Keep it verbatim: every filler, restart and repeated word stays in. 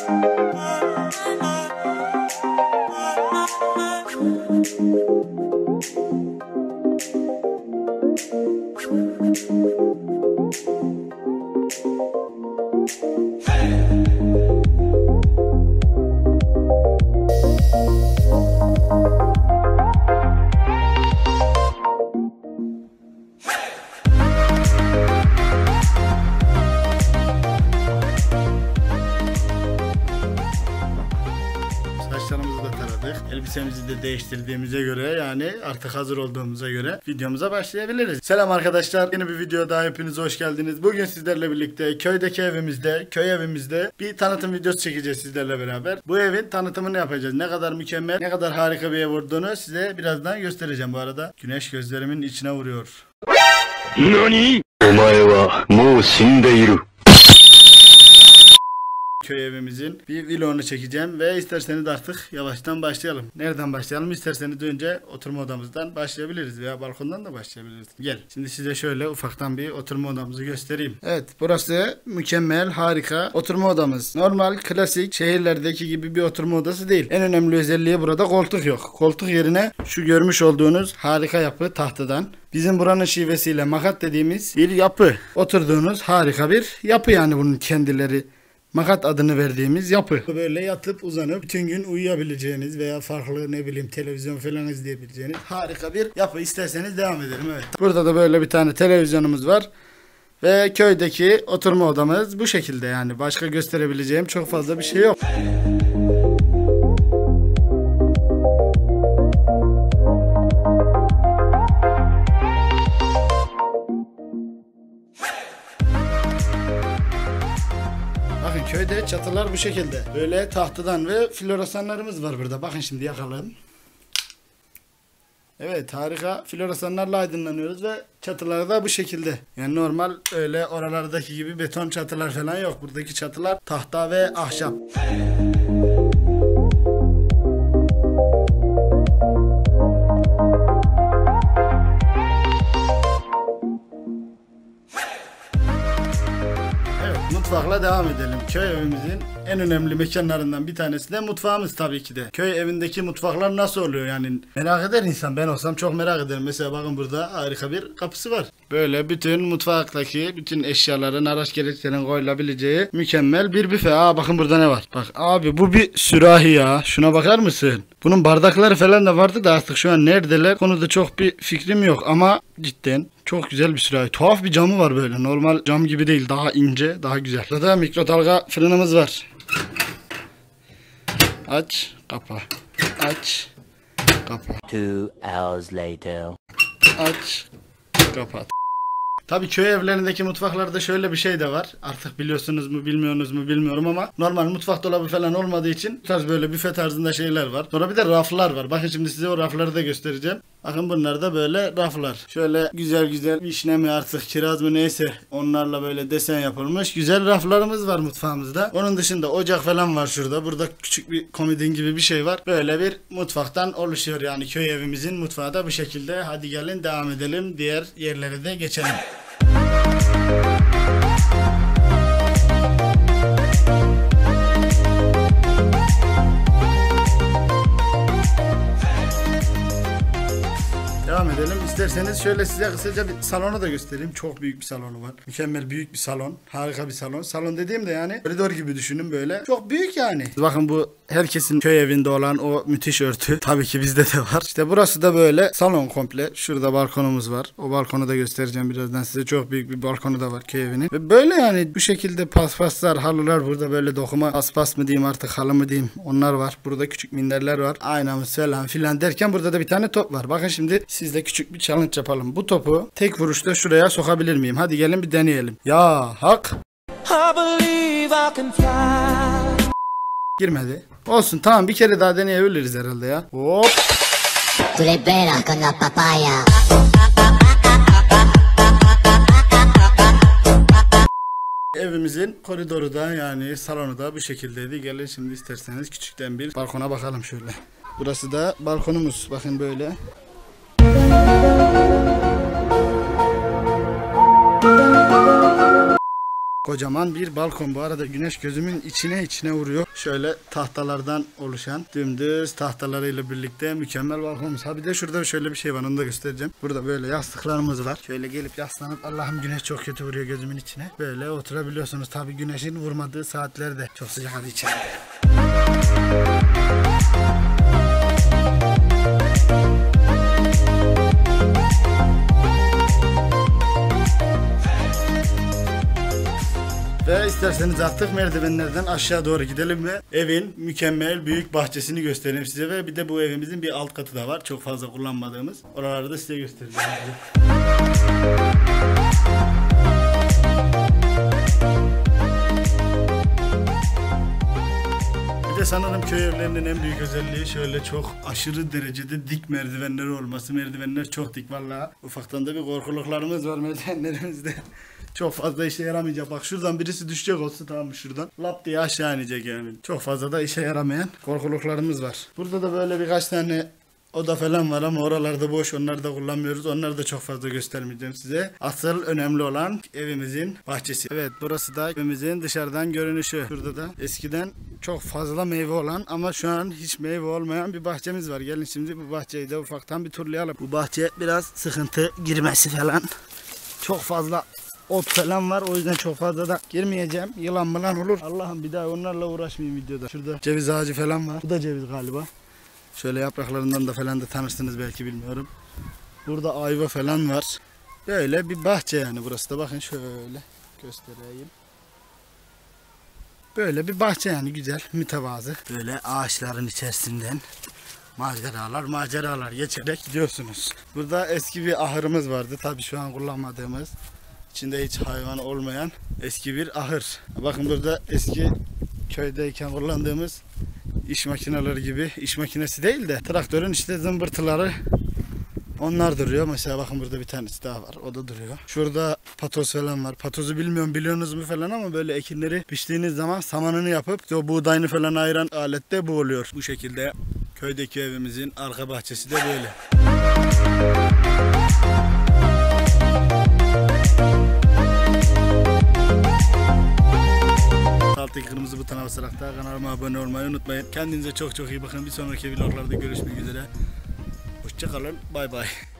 Saçlarımızı da taradık. Elbisemizi de değiştirdiğimize göre, yani artık hazır olduğumuza göre videomuza başlayabiliriz. Selam arkadaşlar. Yeni bir video daha, hepiniz hoş geldiniz. Bugün sizlerle birlikte köydeki evimizde, köy evimizde bir tanıtım videosu çekeceğiz sizlerle beraber. Bu evin tanıtımını yapacağız. Ne kadar mükemmel, ne kadar harika bir ev olduğunu size birazdan göstereceğim. Bu arada güneş gözlerimin içine vuruyor. Nani? Omae wa mou shindeiru. Köy evimizin bir vlogunu çekeceğim ve isterseniz artık yavaştan başlayalım. Nereden başlayalım? İsterseniz önce oturma odamızdan başlayabiliriz veya balkondan da başlayabiliriz. Gel. Şimdi size şöyle ufaktan bir oturma odamızı göstereyim. Evet, burası mükemmel, harika oturma odamız. Normal, klasik şehirlerdeki gibi bir oturma odası değil. En önemli özelliği burada koltuk yok. Koltuk yerine şu görmüş olduğunuz harika yapı tahtadan. Bizim buranın şivesiyle makat dediğimiz bir yapı. Oturduğunuz harika bir yapı, yani bunun kendileri. Makat adını verdiğimiz yapı. Böyle yatıp uzanıp bütün gün uyuyabileceğiniz veya farklı ne bileyim televizyon falan izleyebileceğiniz harika bir yapı. İsterseniz devam edelim. Evet. Burada da böyle bir tane televizyonumuz var. Ve köydeki oturma odamız bu şekilde, yani başka gösterebileceğim çok fazla bir şey yok. Bakın köyde çatılar bu şekilde. Böyle tahtadan ve floresanlarımız var burada. Bakın şimdi yakalım. Evet, harika floresanlarla aydınlanıyoruz ve çatılar da bu şekilde. Yani normal öyle oralardaki gibi beton çatılar falan yok. Buradaki çatılar tahta ve ahşap. Mutfakla devam edelim. Köy evimizin en önemli mekanlarından bir tanesi de mutfağımız tabii ki de. Köy evindeki mutfaklar nasıl oluyor yani, merak eder insan. Ben olsam çok merak ederim. Mesela bakın burada harika bir kapısı var. Böyle bütün mutfaktaki bütün eşyaların, araç gereçlerin koyulabileceği mükemmel bir büfe. Aa, bakın burada ne var? Bak abi, bu bir sürahi ya. Şuna bakar mısın? Bunun bardakları falan da vardı da artık şu an neredeler? Konuda çok bir fikrim yok ama cidden çok güzel bir sürahi. Tuhaf bir camı var böyle. Normal cam gibi değil. Daha ince, daha güzel. Burada da mikrodalga fırınımız var. Aç, kapa. Aç, kapa. Two hours later. Aç, kapat. Tabii köy evlerindeki mutfaklarda şöyle bir şey de var. Artık biliyorsunuz mu bilmiyorsunuz mu bilmiyorum ama normal mutfak dolabı falan olmadığı için bu tarz böyle büfe tarzında şeyler var. Sonra bir de raflar var. Bakın şimdi size o rafları da göstereceğim. Bakın bunlar da böyle raflar. Şöyle güzel güzel vişne mi artık kiraz mı neyse onlarla böyle desen yapılmış güzel raflarımız var mutfağımızda. Onun dışında ocak falan var şurada. Burada küçük bir komodin gibi bir şey var. Böyle bir mutfaktan oluşuyor yani köy evimizin mutfağı da bu şekilde. Hadi gelin devam edelim. Diğer yerlere de geçelim. Devam edelim. İsterseniz şöyle size kısaca bir salonu da göstereyim. Çok büyük bir salonu var. Mükemmel büyük bir salon. Harika bir salon. Salon dediğim de yani koridor gibi düşünün böyle. Çok büyük yani. Bakın bu herkesin köy evinde olan o müthiş örtü. Tabii ki bizde de var. İşte burası da böyle salon komple. Şurada balkonumuz var. O balkonu da göstereceğim birazdan size. Çok büyük bir balkonu da var köy evinin. Ve böyle yani bu şekilde paspaslar, halılar burada böyle dokuma paspas mı diyeyim artık halı mı diyeyim. Onlar var. Burada küçük minderler var. Aynamız falan filan derken burada da bir tane top var. Bakın şimdi sizle küçük bir challenge yapalım. Bu topu tek vuruşta şuraya sokabilir miyim? Hadi gelin bir deneyelim. Ya hak. Girmedi. Olsun tamam, bir kere daha deneyebiliriz herhalde ya. Hop. Evimizin koridoru da yani salonu da bu şekildeydi. Gelin şimdi isterseniz küçükten bir balkona bakalım şöyle. Burası da balkonumuz. Bakın böyle. Kocaman bir balkon. Bu arada güneş gözümün içine içine vuruyor. Şöyle tahtalardan oluşan dümdüz tahtalarıyla birlikte mükemmel balkonumuz. Ha bir de şurada şöyle bir şey var, onu da göstereceğim. Burada böyle yastıklarımız var. Şöyle gelip yaslanıp, Allah'ım güneş çok kötü vuruyor gözümün içine, böyle oturabiliyorsunuz. Tabi güneşin vurmadığı saatlerde. Çok sıcak hadi içeri. Ve isterseniz artık merdivenlerden aşağı doğru gidelim ve evin mükemmel büyük bahçesini göstereyim size. Ve bir de bu evimizin bir alt katı da var, çok fazla kullanmadığımız. Oraları da size göstereceğim. Bir de sanırım köy evlerinin en büyük özelliği şöyle çok aşırı derecede dik merdivenleri olması. Merdivenler çok dik vallahi. Ufaktan da bir korkuluklarımız var merdivenlerimizde. Çok fazla işe yaramayacak. Bak şuradan birisi düşecek olsa, tamam mı, şuradan lap diye aşağı inecek yani. Çok fazla da işe yaramayan korkuluklarımız var. Burada da böyle birkaç tane oda falan var ama oralarda boş, onları da kullanmıyoruz. Onları da çok fazla göstermeyeceğim size. Asıl önemli olan evimizin bahçesi. Evet, burası da evimizin dışarıdan görünüşü. Şurada da eskiden çok fazla meyve olan ama şu an hiç meyve olmayan bir bahçemiz var. Gelin şimdi bu bahçeyi de ufaktan bir turlayalım. Bu bahçe biraz sıkıntı girmesi falan. Çok fazla ot falan var, o yüzden çok fazla da girmeyeceğim. Yılan mılan olur. Allah'ım bir daha onlarla uğraşmayayım videoda. Şurada ceviz ağacı falan var. Bu da ceviz galiba. Şöyle yapraklarından da falan da tanırsınız belki, bilmiyorum. Burada ayva falan var. Böyle bir bahçe yani burası da, bakın şöyle göstereyim. Böyle bir bahçe yani, güzel, mütevazı. Böyle ağaçların içerisinden maceralar maceralar geçerek gidiyorsunuz. Burada eski bir ahırımız vardı. Tabii şu an kullanmadığımız, İçinde hiç hayvan olmayan eski bir ahır. Bakın burada eski köydeyken kullandığımız iş makineleri gibi, iş makinesi değil de traktörün işte zımbırtıları, onlar duruyor. Mesela bakın burada bir tanesi daha var, o da duruyor. Şurada patoz falan var. Patozu bilmiyorum, biliyorsunuz mu falan, ama böyle ekinleri biçtiğiniz zaman samanını yapıp o buğdayını falan ayıran alet de bu oluyor. Bu şekilde köydeki evimizin arka bahçesi de böyle. Alttaki kırmızı butona basarak da kanalıma abone olmayı unutmayın. Kendinize çok çok iyi bakın. Bir sonraki vloglarda görüşmek üzere. Hoşça kalın. Bay bay.